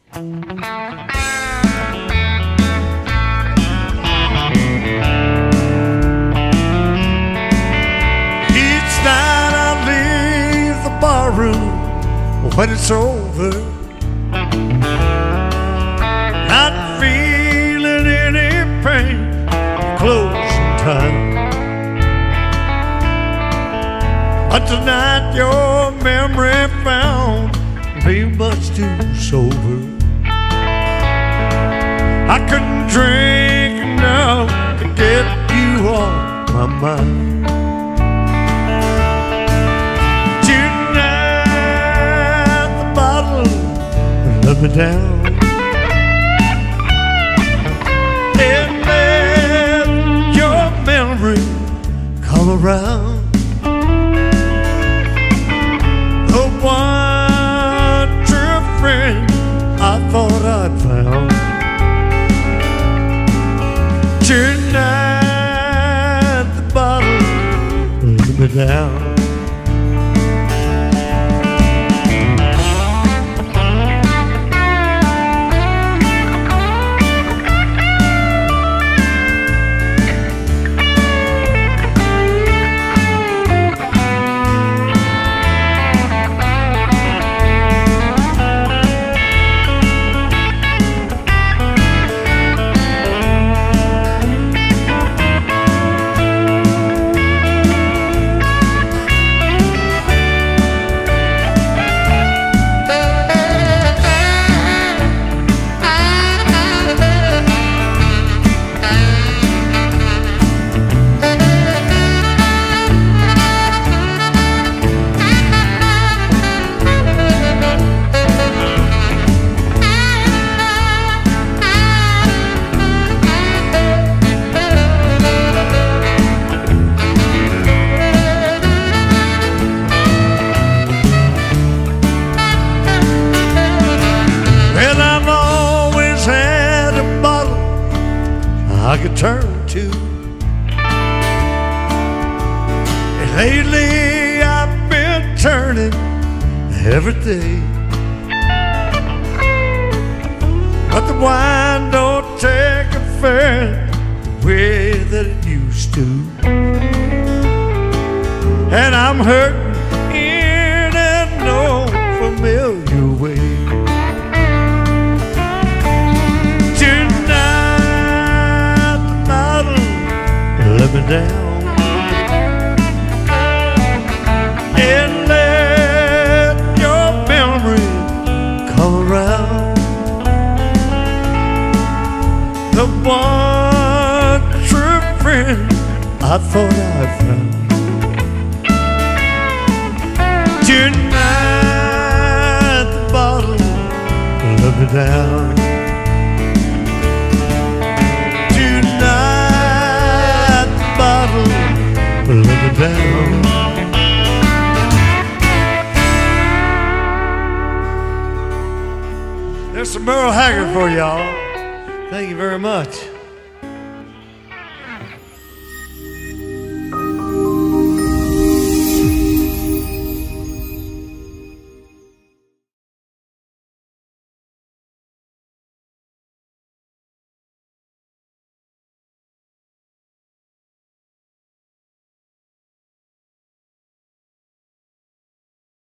Each night I leave the barroom when it's over, not feeling any pain, closing time. But tonight your memory found me much too sober. I couldn't drink enough to get you off my mind. Tonight the bottle let me down and let your memory come around. The one true friend I thought I'd found. Tonight the bottle let me down. I could turn to, and lately I've been turning every day. But the wine don't take effect the way that it used to, and I'm hurting in an old familiar way. Let me down and let your memory come around. The one true friend I thought I'd found. Tonight the bottle let me down. Let me down. There's some Merle Haggard for y'all. Thank you very much.